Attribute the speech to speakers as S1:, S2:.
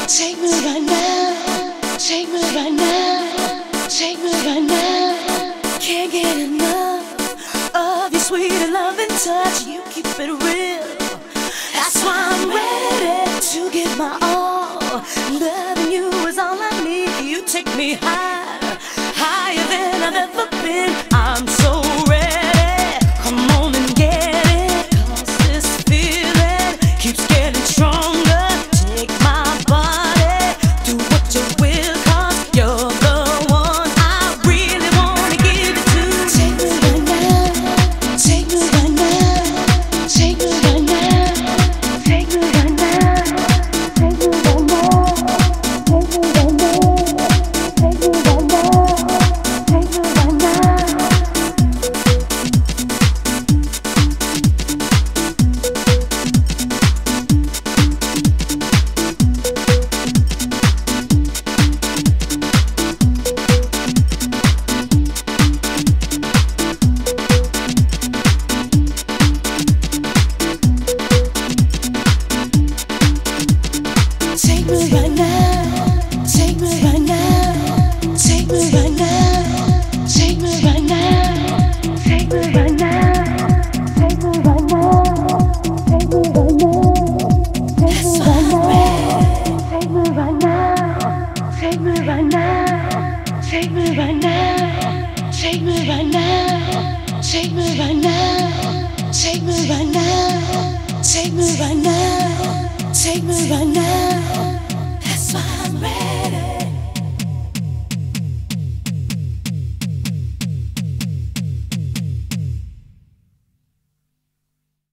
S1: Take me right now, take me right now, take me right now. Can't get enough of your sweet and loving touch. You keep it real, that's why I'm ready to give my all. Loving you is all I need. You take me higher, higher than I've ever been. I'm so ready, come on and get it, 'cause this feeling keeps getting stronger. Take my body, do what you will, 'cause you're the one I really wanna give it to. Take me right now, take me right now, take me right now, take me right now, take me right now, take me right now, take me right now, take me right now. Take me right now, take me right now, take me right now, take me right now, take me right now, take me right now, take me right now, take me right now, take me right now, take me right now, take me right now, take me right now, take me right now, take me right now, take me right now, take me right now.